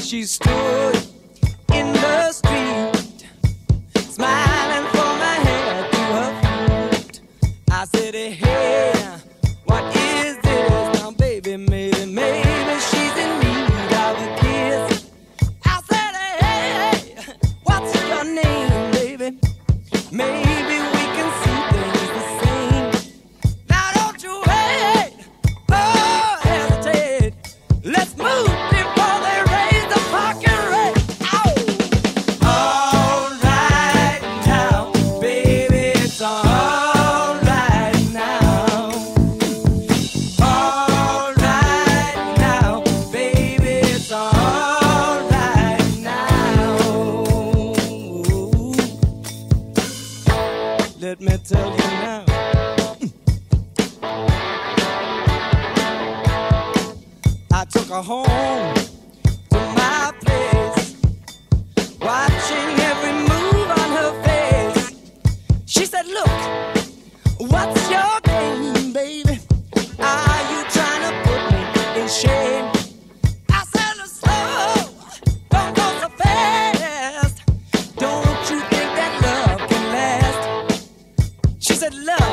She stood in the street, smiling from her head to her feet. I said, hey, what is this? Now, baby, maybe she's in need of a kiss. I said, hey, what's your name, baby? Maybe we can see things the same. Now, don't you wait or hesitate. Let's move before they raise the fucking rate. All right now, baby, it's all right now. All right now, baby, it's all right now. Let me tell you now. I took her home to my place, watching every move on her face. She said, look, what's your game, baby? Are you trying to put me in shame? I said, look slow, don't go so fast. Don't you think that love can last? She said, love